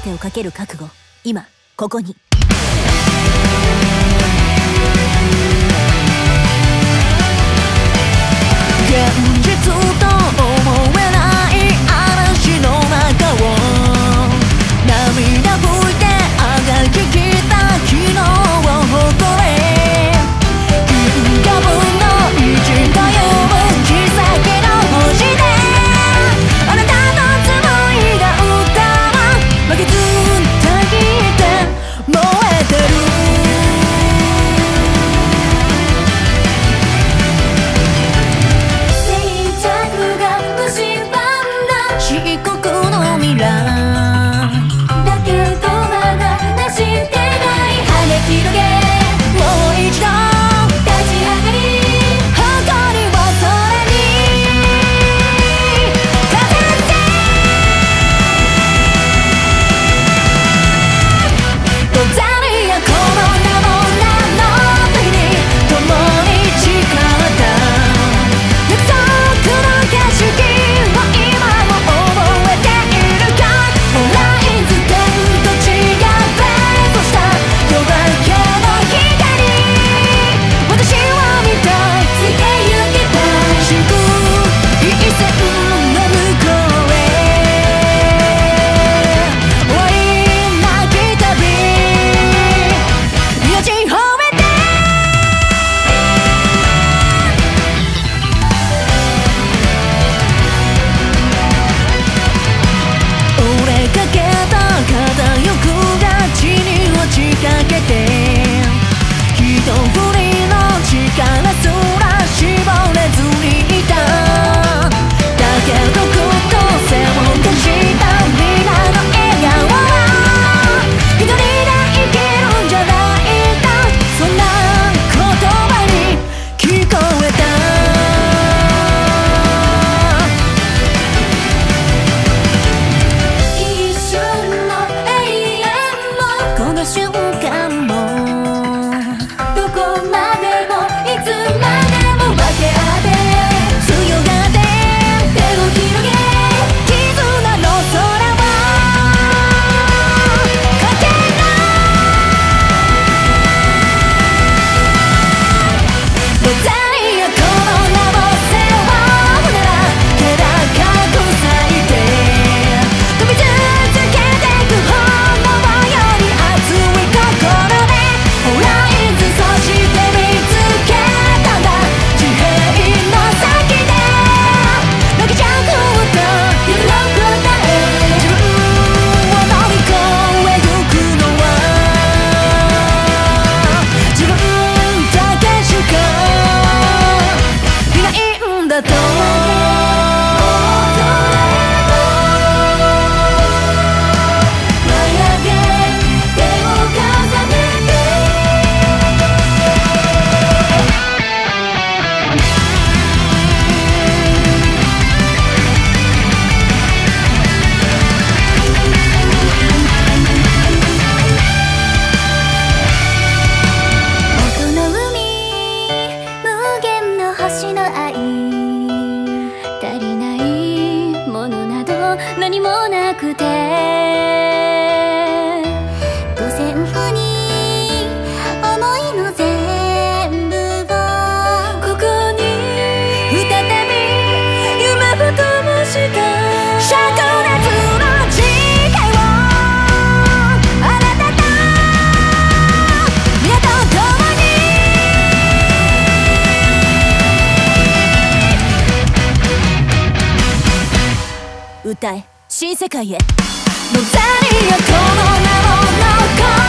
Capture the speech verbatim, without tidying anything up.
てをかける覚悟、今ここに。現実と思えない嵐の中を涙拭いてあがききた昨日を誇れ、銀河分の一という奇跡の星であなたと紡いだ歌は負けずたぎって燃えてる。漆黒の未来だけどまだなしてない羽広げ、もう一度立ち上がり誇りを空に飾ってどざりやこの名も名の時に共に誓った約束の景色何もなくて五線譜に思いの全部をここに再び夢を灯した灼熱の誓いをあなたと皆と共に歌え新世界へ。のざりやこの名も残る